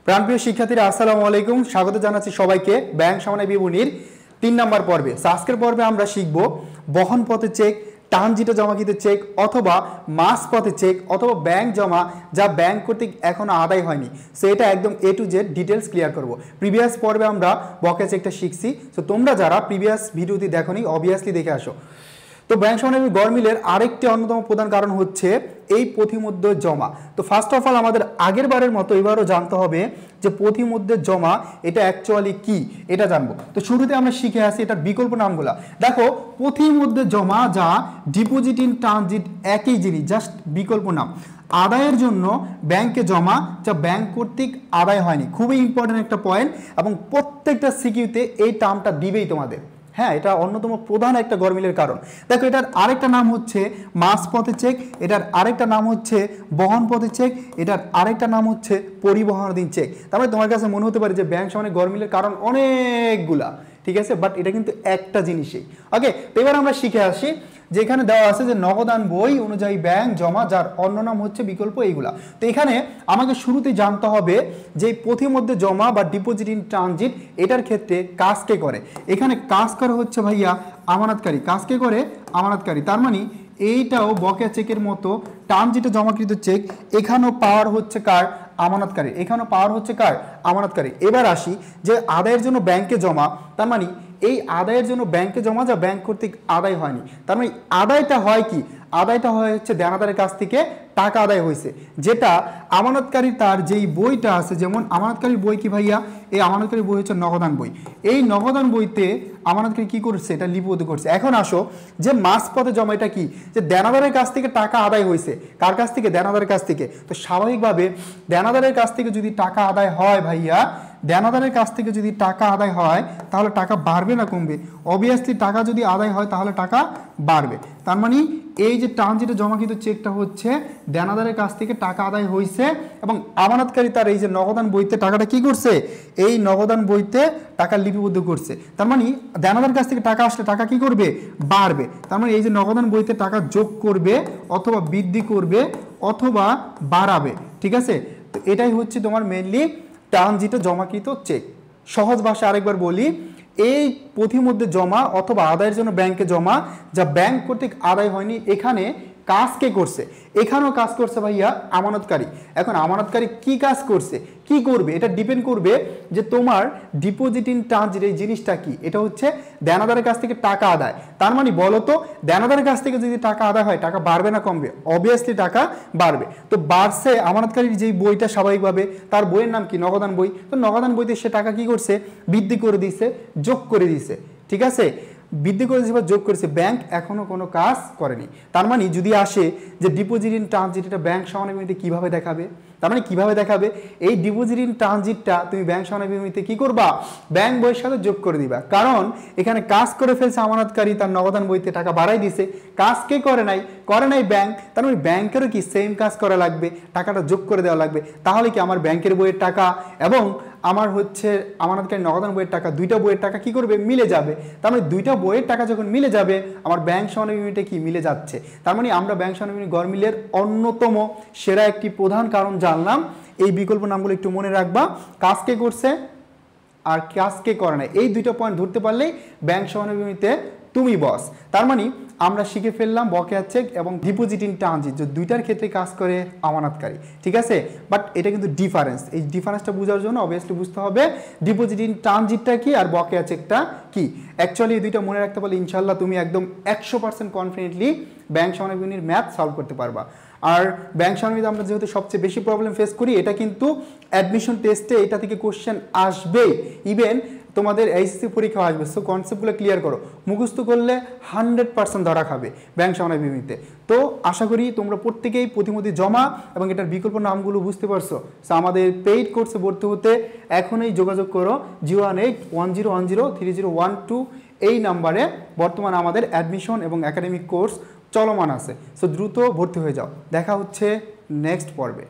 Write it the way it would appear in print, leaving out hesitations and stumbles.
প্রাণপ্রিয় শিক্ষার্থীরা আসসালামু আলাইকুম, স্বাগত জানাচ্ছি সবাইকে ব্যাংক সমন্বয় বিবরণীর 3 নম্বর পর্বে। আজকের পর্বে আমরা শিখব বহন পথে চেক, ট্রানজিট জমাকৃত চেক অথবা মাস পথে চেক অথবা ব্যাংক জমা যা ব্যাংক কর্তৃক এখনো আদায় হয়নি। সো এটা একদম A to Z details clear করব। প্রিভিয়াস পর্বে আমরা বকেয়া চেকটা শিখছি। সো তোমরা যারা প্রিভিয়াস ভিডিওটি দেখোনি অবভিয়াসলি দেখে আসো। তো ব্যাংক সমন্বয় গড়মিলের আরেকটি অন্যতম প্রধান কারণ হচ্ছে এই প্রতিমধ্য জমা। তো ফার্স্ট অফ অল আমাদের আগের বারের মতো এবারও জানতে হবে যে প্রতিমধ্যে জমা এটা অ্যাকচুয়ালি কি, এটা জানবো। তো শুরুতে আমরা শিখে আসি এটার বিকল্প নামগুলা। দেখো, প্রতিমধ্যে জমা যা ডিপোজিট ইন ট্রানজিট একই জিনিস, জাস্ট বিকল্প নাম। আদায়ের জন্য ব্যাংকে জমা যা ব্যাংক কর্তৃক আদায় হয়নি, খুবই ইম্পর্টেন্ট একটা পয়েন্ট এবং প্রত্যেকটা সিকিউতে এই টার্মটা দিবেই তোমাদের। হ্যাঁ, এটা অন্যতম প্রধান একটা গড়মিলের কারণ। দেখো, এটার আরেকটা নাম হচ্ছে মাস পথে চেক, এটার আরেকটা নাম হচ্ছে বহন পথে চেক, এটার আরেকটা নাম হচ্ছে পরিবহনাধীন চেক। তারপরে তোমার কাছে মনে হতে পারে যে ব্যাংক সমন্বয় গড়মিলের কারণ অনেকগুলা, ঠিক আছে, বাট এটা কিন্তু একটা জিনিসই। ওকে, তো এবার আমরা শিখে আসি যেখানে দেওয়া আছে যে নগদান বই অনুযায়ী ব্যাংক জমা যার অন্য নাম হচ্ছে বিকল্প, এইগুলা। তো এখানে আমাকে শুরুতে জানতে হবে যে প্রতিমধ্যে জমা বা ডিপোজিট ইন ট্রানজিট এটার ক্ষেত্রে কাজ কে করে। এখানে কাজ করে হচ্ছে ভাইয়া আমানতকারী। কাজ কে করে? আমানতকারী। তার মানে এইটাও বকেয়া চেকের মতো ট্রানজিটে জমাকৃত চেক, এখানেও পাওয়ার হচ্ছে কার? আমানতকারী। এখানেও পাওয়ার হচ্ছে কার? আমানতকারী। এবার আসি যে আদায়ের জন্য ব্যাংকে জমা, তার মানে এই আদায়ের জন্য ব্যাংকে জমা যা ব্যাংক কর্তৃক আদায় হয়নি। তার মানে আদায়টা হয় কি? আদায়টা হয় হচ্ছে দেনাদারের কাছ থেকে টাকা আদায় হয়েছে, যেটা আমানতকারী তার যেই বইটা আছে, যেমন আমানতকারীর বই কি ভাইয়া? এই আমানতকারীর বই হচ্ছে নগদান বই। এই নগদান বইতে আমানতকারী কি করছে? এটা লিপিবদ্ধ করছে। এখন আসো যে মাস পথে জমা, এটা কি? যে দেনাদারের কাছ থেকে টাকা আদায় হয়েছে। কার কাছ থেকে? দেনাদারের কাছ থেকে। তো স্বাভাবিকভাবে দেনাদারের কাছ থেকে যদি টাকা আদায় হয় ভাইয়া, দেনাদারের কাছ থেকে যদি টাকা আদায় হয় তাহলে টাকা বাড়বে না কমবে? অবভিয়াসলি টাকা যদি আদায় হয় তাহলে টাকা বাড়বে। তার মানে এই যে ট্রানজিটে জমাকৃত চেকটা হচ্ছে দেনাদারের কাছ থেকে টাকা আদায় হয়েছে এবং আমানতকারী তার এই যে নগদান বইতে টাকাটা কি করছে? এই নগদান বইতে টাকা লিপিবদ্ধ করছে। তার মানে দেনাদারের কাছ থেকে টাকা আসলে টাকা কি করবে? বাড়বে। তার মানে এই যে নগদান বইতে টাকা যোগ করবে অথবা বৃদ্ধি করবে অথবা বাড়াবে, ঠিক আছে। তো এটাই হচ্ছে তোমার মেইনলি ট্রানজিটে জমাকৃত চেক। সহজ ভাষা আরেকবার বলি, এই প্রতিমধ্যে জমা অথবা আদায়ের জন্য ব্যাংকে জমা যা ব্যাংক কর্তৃক আদায় হয়নি, এখানে কাজ কে করছে? এখানেও কাজ করছে ভাইয়া আমানতকারী। এখন আমানতকারী কি কাজ করছে, কি করবে, এটা ডিপেন্ড করবে যে তোমার ডিপোজিট ইন ট্রানজিট এই জিনিসটা কি। এটা হচ্ছে দেনাদারের কাছ থেকে টাকা আদায়। তার মানে বলো তো, দেনাদারের কাছ থেকে যদি টাকা আদায় হয় টাকা বাড়বে না কমবে? অবভিয়াসলি টাকা বাড়বে। তো বাড়ছে, আমানতকারীর যেই বইটা স্বাভাবিকভাবে তার বইয়ের নাম কি? নগদান বই। তো নগদান বইতে সে টাকা কি করছে? বৃদ্ধি করে দিছে, যোগ করে দিছে, ঠিক আছে। বৃদ্ধি করেছে বা যোগ করেছে, ব্যাংক এখনো কোনো কাজ করেনি। তার মানে যদি আসে যে ডিপোজিট ইন ট্রানজিট, এটা ব্যাংক সমন্বয় বিবরণীতে কিভাবে দেখাবে? তার মানে কিভাবে দেখাবে? এই ডিপোজিট ইন ট্রানজিটটা তুমি ব্যাংক সমন্বয় বিবরণীতে কি করবা? ব্যাংক বইয়ের সাথে যোগ করে দিবা। কারণ এখানে কাজ করে ফেলছে আমানতকারী, তার নগদান বইতে টাকা বাড়াই দিছে। কাজ কে করে নাই? করে নাই ব্যাংক। তার মানে ব্যাংকেরও কি সেম কাজ করা লাগবে, টাকাটা যোগ করে দেওয়া লাগবে। তাহলে কি আমার ব্যাংকের বইয়ের টাকা এবং আমার হচ্ছে আমানতকারী নগদান বইয়ের টাকা, দুইটা বইয়ের টাকা কি করবে? মিলে যাবে। তার মানে দুইটা বইয়ের টাকা যখন মিলে যাবে, আমার ব্যাংক সমন্বয় বিবরণীতে কি মিলে যাচ্ছে। তার মানে আমরা ব্যাংক সমন্বয় বিবরণী গড়মিলের অন্যতম সেরা একটি প্রধান কারণ জানলাম। এই বিকল্প নামগুলো একটু মনে রাখবা, কাজ কে করছে আর কাজ কে করে না। এই দুইটা পয়েন্ট ধরতে পারলেই ব্যাংক সমন্বয় বিবরণীতে তুমি বস। তার মানে আমরা শিখে ফেললাম বকেয়া চেক এবং ডিপোজিট ইন ট্রানজিট, যে দুইটার ক্ষেত্রে কাজ করে আমানতকারী, ঠিক আছে। বাট এটা কিন্তু ডিফারেন্স। এই ডিফারেন্সটা বোঝার জন্য অবভিয়াসলি বুঝতে হবে ডিপোজিট ইন ট্রানজিটটা কি আর বকেয়া চেকটা কি। অ্যাকচুয়ালি এই দুইটা মনে রাখতে পারলে ইনশাল্লাহ তুমি একদম 100% কনফিডেন্টলি ব্যাংক সমন্বয় বিবরণীর ম্যাথ সলভ করতে পারবা। আর ব্যাংক সমন্বয় আমরা যেহেতু সবচেয়ে বেশি প্রবলেম ফেস করি, এটা কিন্তু অ্যাডমিশন টেস্টে এটা থেকে কোশ্চেন আসবেই, ইভেন তোমাদের এইচএসসি পরীক্ষা আসবে। সো কনসেপ্টগুলো ক্লিয়ার করো, মুখস্থ করলে 100% ধরা খাবে ব্যাংক সমন্বয় বিবরণীতে। তো আশা করি তোমরা প্রত্যেকেই প্রতিমধ্যে জমা এবং এটার বিকল্প নামগুলো বুঝতে পারছো। সো আমাদের পেইড কোর্সে ভর্তি হতে এখনই যোগাযোগ করো 01810103012 এই নাম্বারে। বর্তমানে আমাদের অ্যাডমিশন এবং একাডেমিক কোর্স চলমান আছে। সো দ্রুত ভর্তি হয়ে যাও। দেখা হচ্ছে নেক্সট পর্বে।